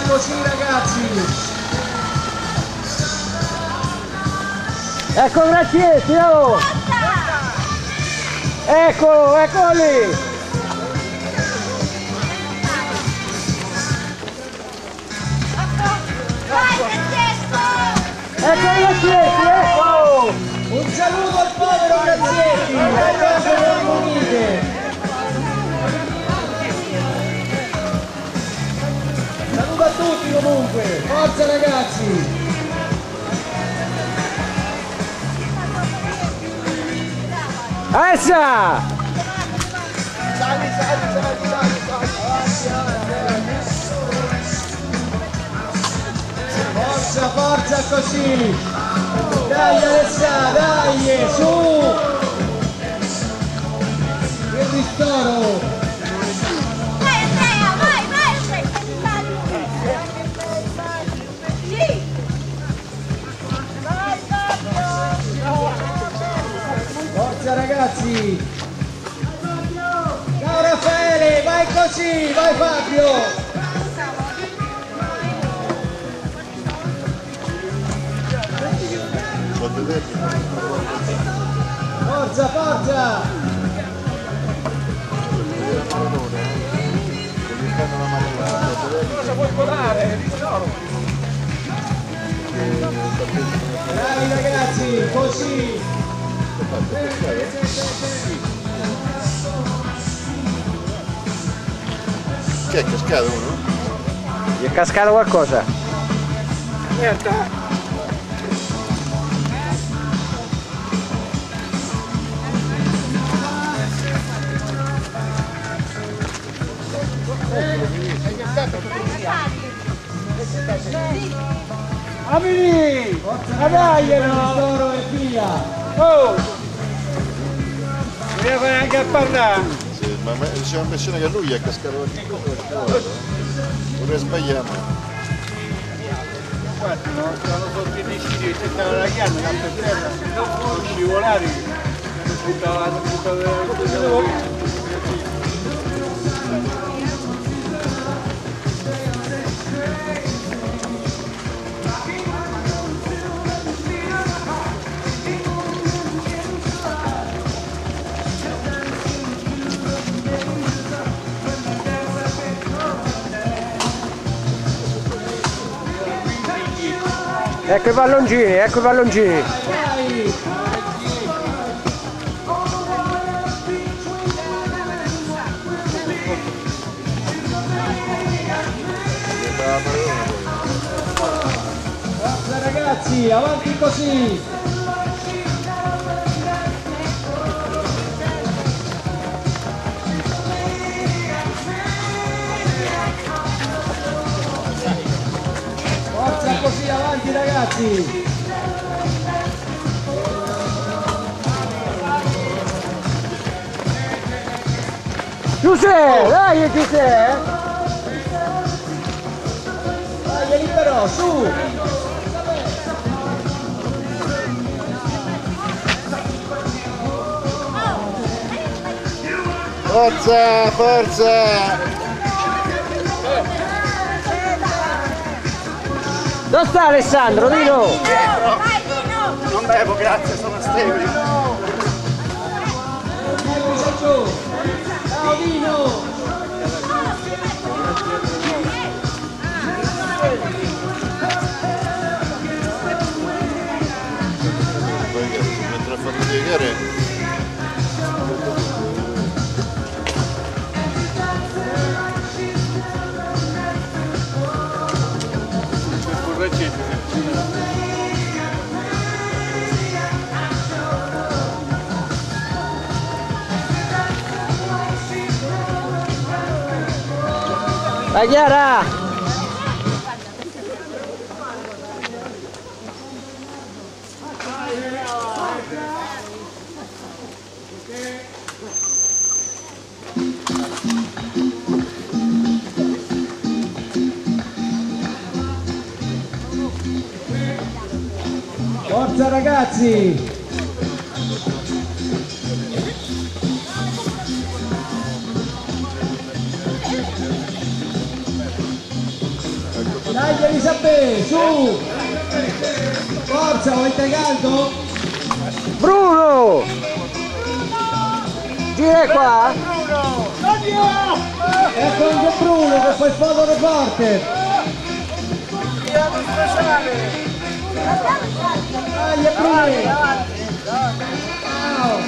così ragazzi. Ecco Gracietti, oh! Eccolo, eccolo lì! Ecco Gracietti, ecco! Un saluto al povero Gracietti, dai campo delle Unite. Saluto a tutti comunque, forza ragazzi! Essa! Sali. Forza così! Dai Alessà, dai, su! Che ristoro! Vai Andrea, vai! Sì! Vai Fabio! Forza ragazzi! Ciao Raffaele, vai così, vai Fabio! Forza! Cosa vuoi volare? Bravi ragazzi, così! Che è cascato uno? Gli è cascato qualcosa? Aspetta! Amini! Dai, ristoro e via! Oh! Bisogna fare anche a parlare! Sì, ma c'è l'impressione che lui gli è cascato qualcosa. Vorrei sbagliare. Guarda, no? Stanno sotto i decidi, c'è stata la chiave, campo per terra, non scivolare, buttava Ecco i palloncini! Vai! Forza ragazzi, avanti così! Forza così, avanti ragazzi! Giuseppe! Dai Giuseppe! Dai libero, su! Forza! Dove sta Alessandro? Dino! Vai Dino! Non bevo, grazie, sono stabili. Ciao Dino! Mentre ha fatto piegare. La Chiara! Forza ragazzi! Dai Elisabetta, su! Forza, avete caldo? Bruno! Gira qua! Ecco anche Bruno che fa il foto reporter! Dai Bruno! Ciao!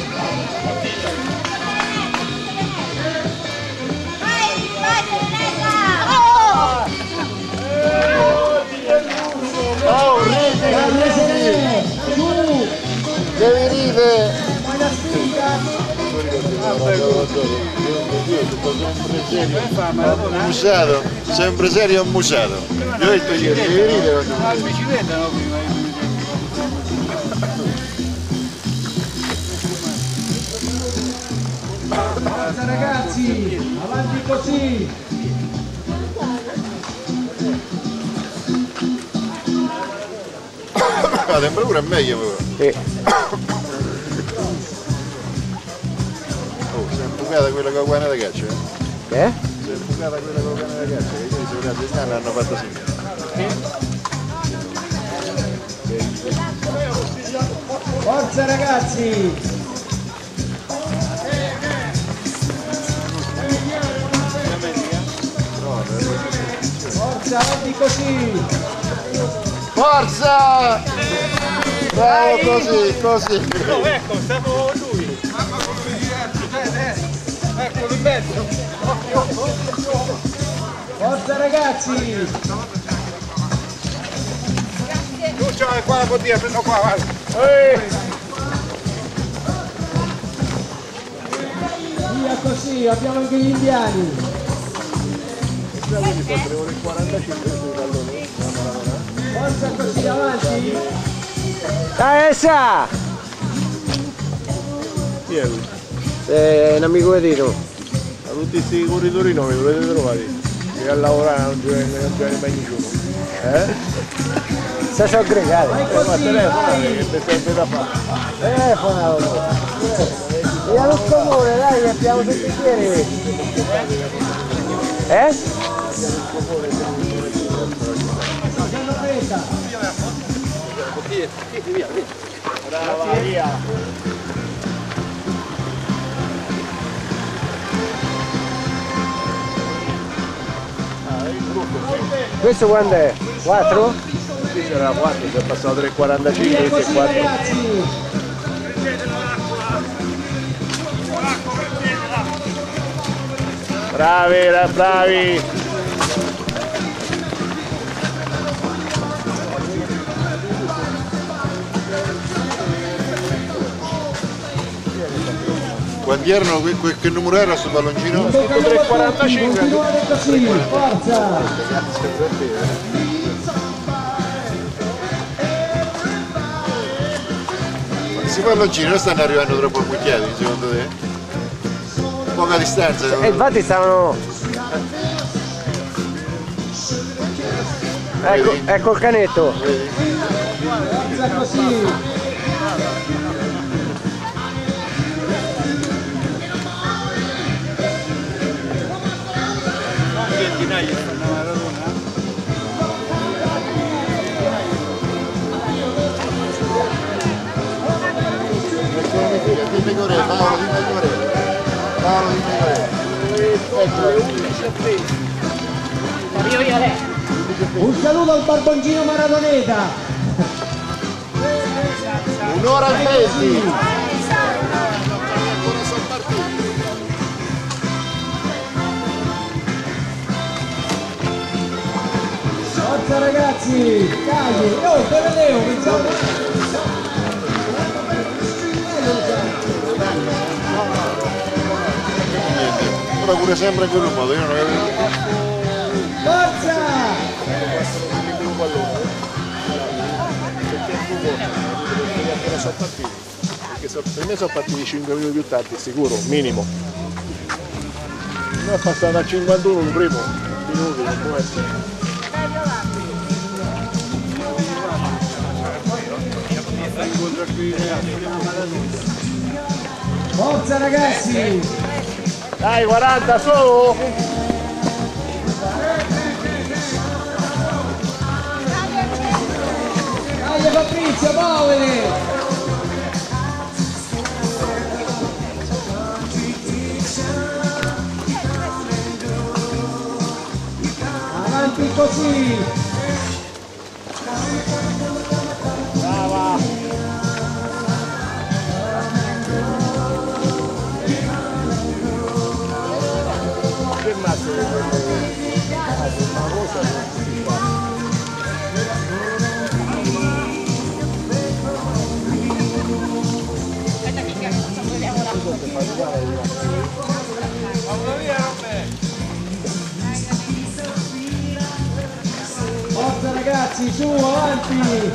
Oh, ridi, Grande Serena! Su! devi ridere! Fai la sfida! Musato, sempre serio e musato. Io ho detto ieri, devi ridere. La bicicletta no prima. Forza ragazzi! Avanti così! La temperatura è meglio però. Sì. Oh, si è imbucata quella con la guana da caccia, eh? Che? Si è imbucata quella con la guana da caccia, che ieri se la segnale hanno fatto segnale. Forza ragazzi! Forza, avanti così! Forza! Bravo, così. No, ecco, stavo lui. Eccolo in mezzo. Forza ragazzi! Tu c'hai qua la bottiglia, prendo qua, guarda. Via così, abbiamo anche gli indiani! Forza così, avanti! Dai Elsa! Chi è lui? È un amico di Tino. A tutti questi corridori non li dovete trovare. Che a lavorare non ci viene mai nessuno. Se sono aggregati. Vai Ma così, telefonate vai! che mi serve da fare. Telefonalo. E allo comune, dai, che abbiamo tutti i piedi. Brava, via. Questo quando è? 4? Qui c'era 4, si è passato 3,45, Via questo è così 4. ragazzi! Bravi! Quanti erano, che numero era sto palloncino? In bocca al lupo a tutti, continuate così! Forza! Questi palloncini non stanno arrivando troppo ammucchiati, secondo te? Poca distanza. E infatti stavano... Ecco il canetto. Forza così! Dimmi Corea, Paolo, dimmi Corea. Paolo, dimmi Corea. Un saluto al barboncino Maradoneta! Un'ora e 20. Forza ragazzi! Dai! Oh, te vedevo, pensavo... Ora pure sempre in quel modo, io non avevo... Forza! Sono partiti. Perché per me sono partiti 5 minuti più tardi, sicuro, minimo. Non è passato a 51 il primo minuto, non può essere. Forza ragazzi! Dai, 40 su! Maurizio Bauer. Avanti così. Brava. Che mazzo di una cosa. Forza ragazzi, su, avanti!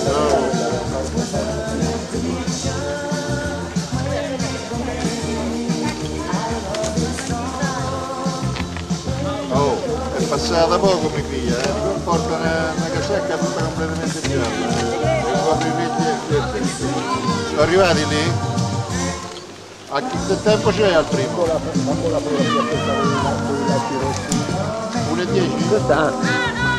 Oh, è passata poco mia figlia, porta una casacca tutta completamente gialla. Sono arrivati lì? A che tempo c'è al primo? 1:10?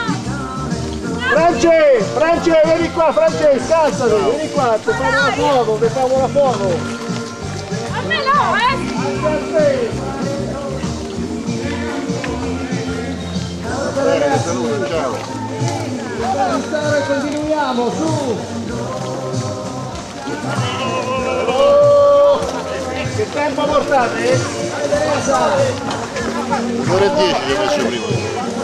France, vieni qua, France, scansati, vieni qua, ti famo la foto, ti famo la foto. A me no, Saluto, ciao. Stare, continuiamo, su! Oh, che tempo portate? Teresa! 1:10 ci ho messo prima.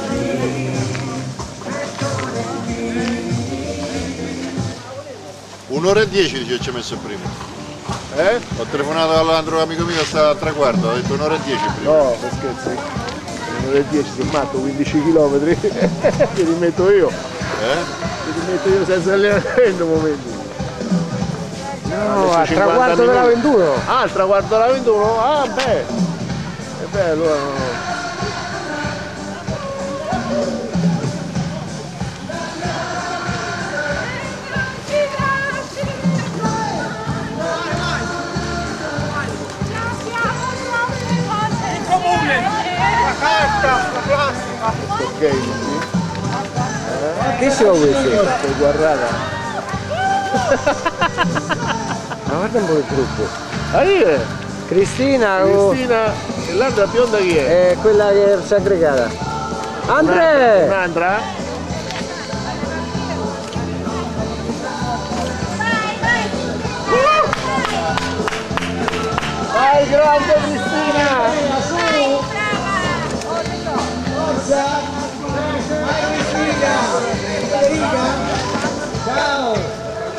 Un'ora e 10 dice ci ho messo prima. Ho telefonato all'altro amico mio, stava a traguardo, ho detto 1 ora e 10 prima. No, che scherzi. 1 ora e 10, sono matto, 15 km. Ti rimetto io. Ti rimetto io senza allenamento un momento. No, al traguardo della 21. Ah, il traguardo della 21? Ah, beh. E beh, allora no. Ok, sì. Che sono questi? Stai guardata. Ma guarda un po' il gruppo. Arriva! Cristina, Cristina, e l'altra bionda chi è? è quella che si è aggregata. Andrea! Un'altra? Vai grande Cristina! Forza! Vai Cristina! Federica! Ciao!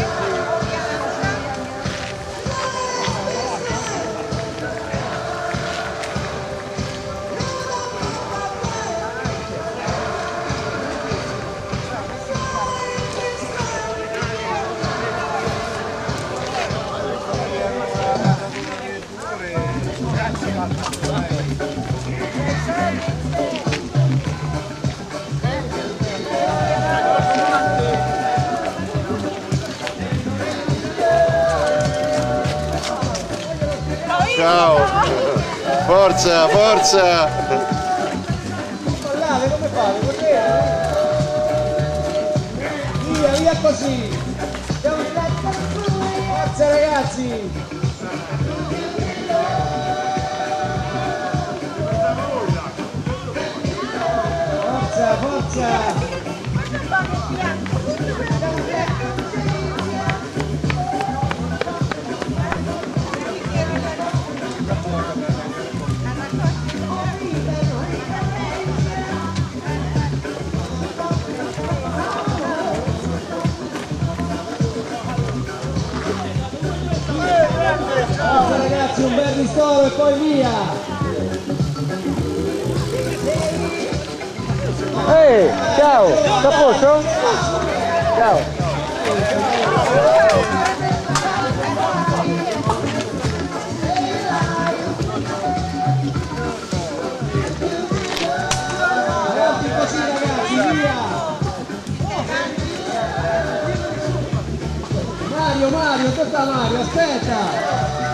Ciao! Forza, forza! Guardate come fate, così? Via, via così! Forza ragazzi! Forza, forza! Forza ragazzi, un bel ristoro e poi via! Ehi, ciao! Sta a posto? Ciao! Avanti così ragazzi, via! Mario, dove sta Mario? Aspetta!